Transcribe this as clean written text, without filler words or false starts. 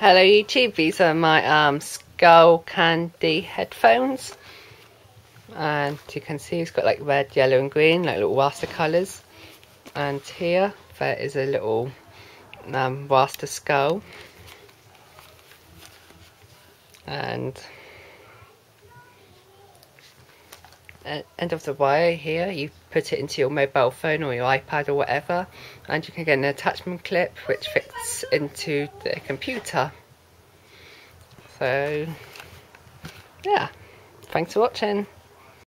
Hello YouTube, these are my Skull Candy headphones, and you can see it's got like red, yellow and green, like little Rasta colours, and here there is a little Rasta skull, and end of the wire here, you put it into your mobile phone or your iPad or whatever, and you can get an attachment clip which fits into the computer. So yeah, thanks for watching.